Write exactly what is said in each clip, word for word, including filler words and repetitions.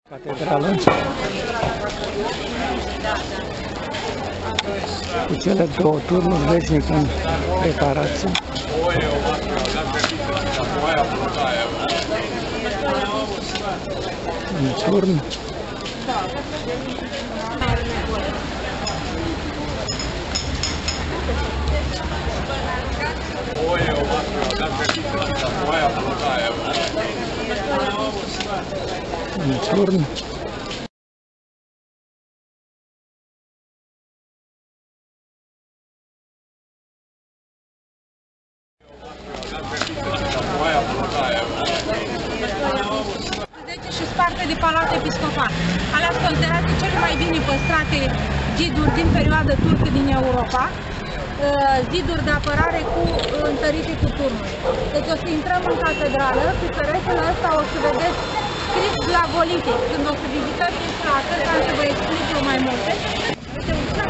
Catedrală cu cele două turnuri veșnic în reparație. Un turn. Un turn. Și sparte de Palat Episcopal. Alea sunt considerate cele mai bine păstrate ziduri din perioada turcă din Europa, ziduri de apărare cu întărite cu turnuri. Deci o să intrăm în catedrală, pe peretele ăsta o să vedeți scris glagolite. Când o să vizitați strată, ca să vă explic eu mai multe. Uite, ușa.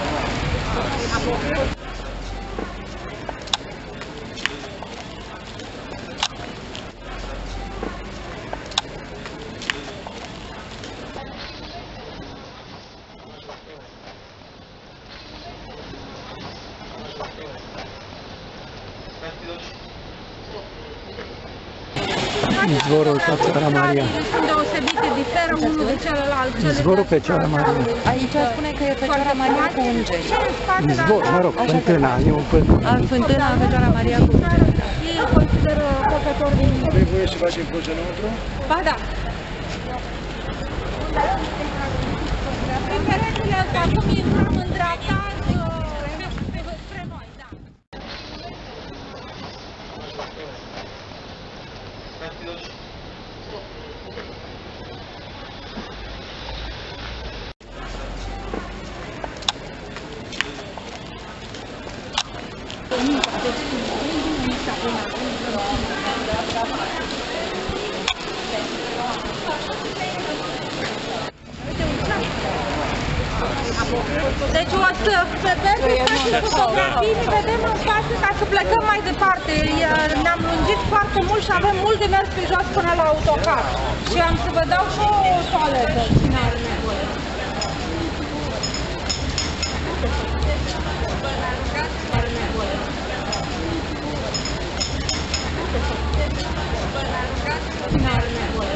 Izvorul pe Țara Maria. Sunt deosebite, diferă unul de celălalt. Izvorul pe Țara Maria. Aici spune că e Fecioara Maria cu îngeri. Izvor, mă rog, fântâna, e o fântână. A, fântâna Fecioara Maria cu îngeri. Ei îl consideră făcător din... Vrei voie să facem crucenământru? Ba da. Pe peretele ăsta, acum intrăm în dreapta, spre noi, da. Deci o să pe permite fotografii, ne vedem în față ca să plecăm mai departe. Ne-am lungit foarte mult și avem mult de mers pe jos până la autocar. Și am să vă dau și o toaletă, cine are nevoie. Cine are nevoie.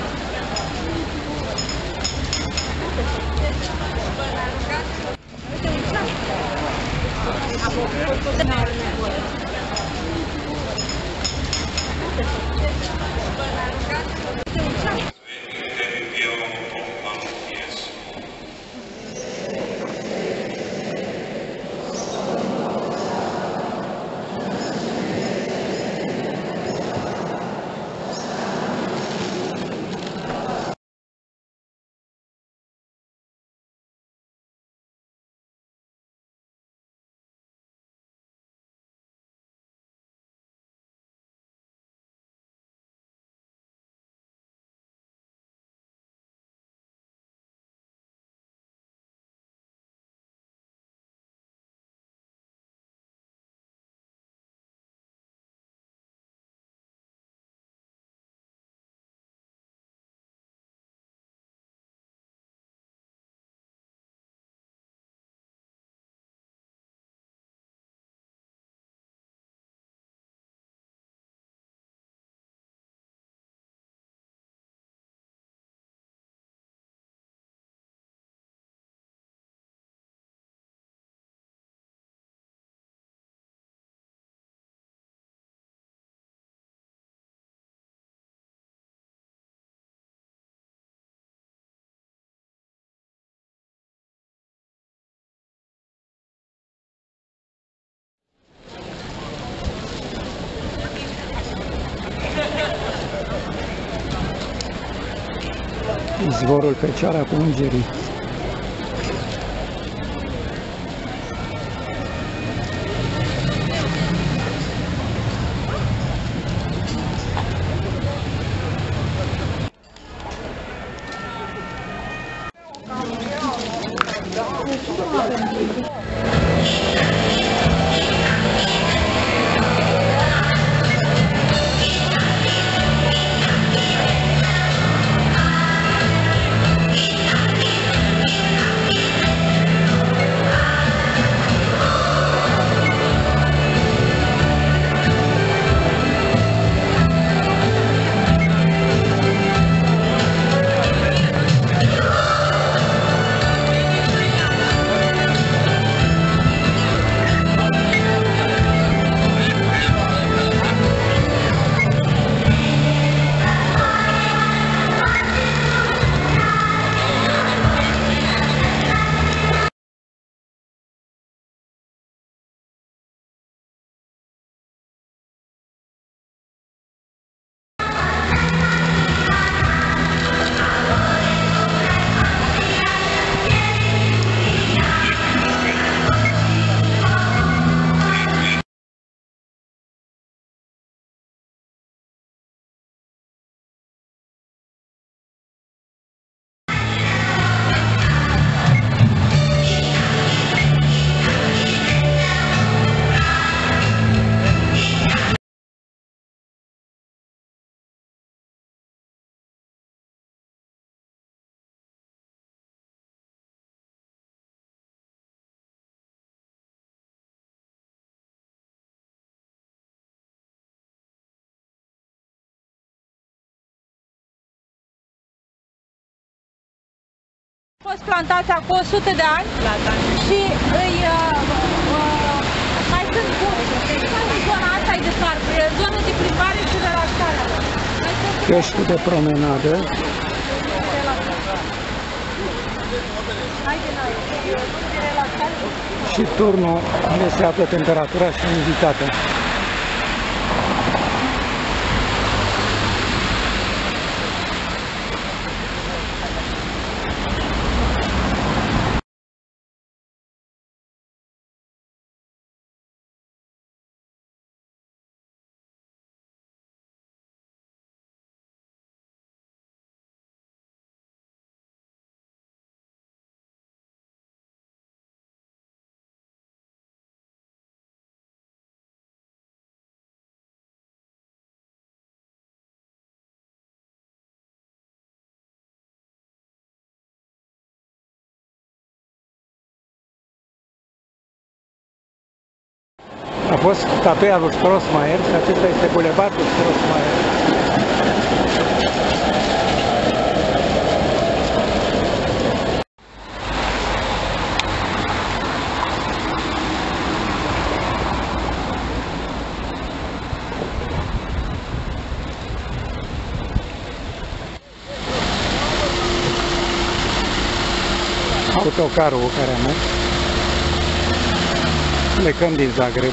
Izvorul Fecioara cu îngerii. A fost plantați acum o sută de ani și îi, uh, uh, mai sunt zona asta e de parc, zona de plimbare și relaxare. Căști de promenadă. Și turnul unde se află temperatura și umiditatea. A fost statuia lui Strossmayer și acesta este bulevardul Strossmayer. Autocarul care a mers. Plecăm din Zagreb.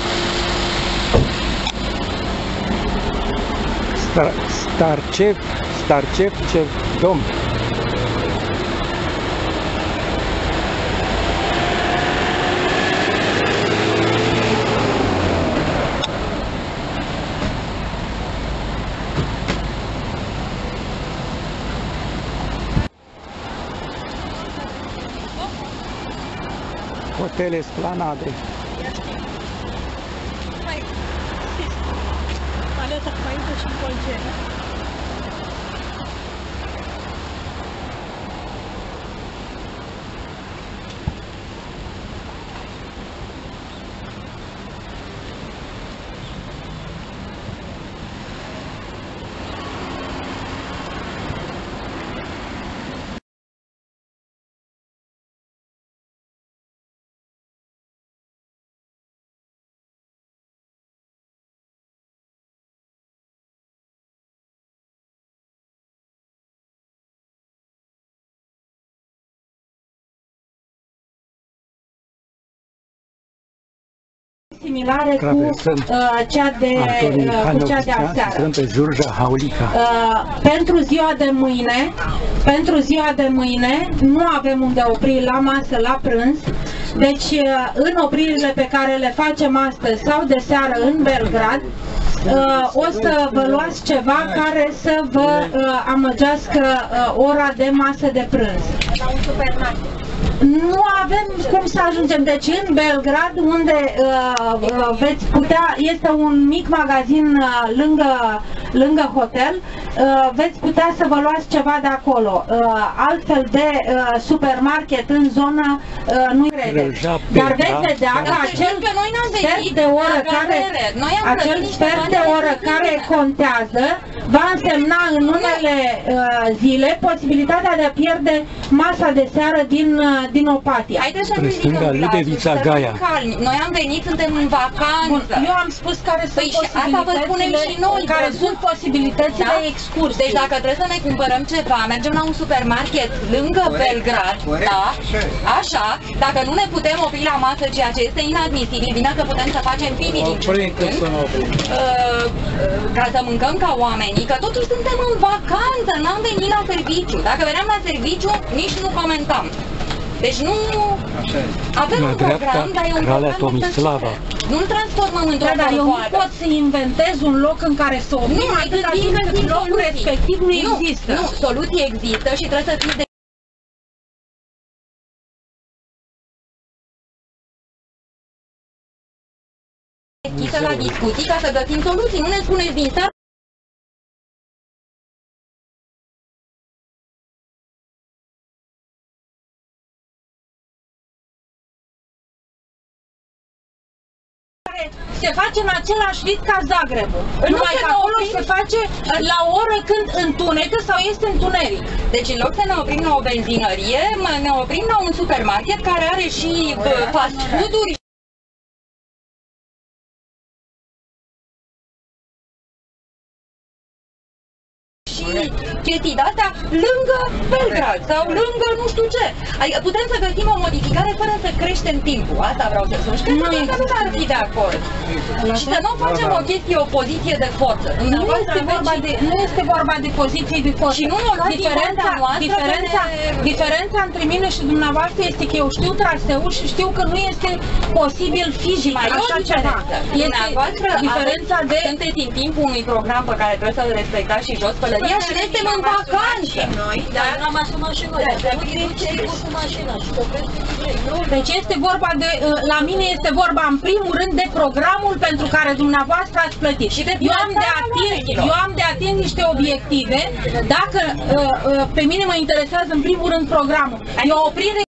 Star, Starcev, Starčevićev dom. Hotel Esplanade. Similare cu uh, cea de, uh, cu cea de aseară. Pe Jurja Haulica. Uh, pentru ziua de mâine, pentru ziua de mâine nu avem unde opri la masă, la prânz. Deci uh, în opririle pe care le facem astăzi sau de seară în Belgrad, uh, o să vă luați ceva care să vă uh, amăgească uh, ora de masă de prânz. La un supermarket. Nu avem cum să ajungem, deci în Belgrad, unde uh, uh, veți putea, este un mic magazin uh, lângă, lângă hotel, uh, veți putea să vă luați ceva de acolo. Uh, altfel de uh, supermarket în zonă uh, nu-i credeți. Dar veți vedea că acel sfert de oră care, acel sfert de oră care contează va însemna în unele uh, zile posibilitatea de a pierde masa de seară din uh, din Opatia. Haideți să ridicăm glasul, să fim calmi. Noi am venit, suntem în vacanță. Bun, eu am spus care sunt păi asta vă spunem și noi, care sunt posibilitățile da? de excursie. Deci dacă trebuie să ne cumpărăm ceva, mergem la un supermarket lângă Belgrad, da? Așa, dacă nu ne putem opri la masă, ceea ce este inadmisibil, bine că putem să facem pipi din când, uh, ca să mâncăm ca oamenii, că totuși suntem în vacanță, n-am venit la serviciu. Dacă veneam la serviciu, nici nu comentam. Deci nu avem un program, dar e un program Tomislava. Nu-l transformăm într-o da, dar eu nu pot să inventez un loc în care să oprim, nu, atâta timp cât locul respectiv nu, nu există. Nu, soluții există și trebuie să fii de deschisă la discuții ca să găsim soluții. Nu ne spuneți din start care se face în același rit ca Zagrebul. Numai că acolo se face la o oră când întunecă sau este întuneric. Deci în loc să ne oprim la o benzinărie, ne oprim la un supermarket care are și fast food-uri. Chestii de-astea lângă Belgrad sau lângă nu știu ce. Adică putem să găsim o modificare fără să creștem timpul. Asta vreau să spun. Și cred că toată lumea ar fi de acord. Și să nu facem o chestie, o poziție de forță. Nu este vorba de, nu este vorba de poziție de forță. Și nu diferența, diferența, diferența între mine și dumneavoastră este că eu știu traseul și știu că nu este posibil fizic mai așa ceva. Este diferența de... Sunteți în timpul unui program pe care trebuie să-l respectați și jos pălăria și ne suntem în vacanță. Dar n-am asumat și noi. Cu mașina și Deci este vorba de, la mine este vorba în primul rând de programul pentru care dumneavoastră ați plătit. Și de eu, am de atins, eu am de atins niște obiective, dacă pe mine mă interesează în primul rând programul. E o oprire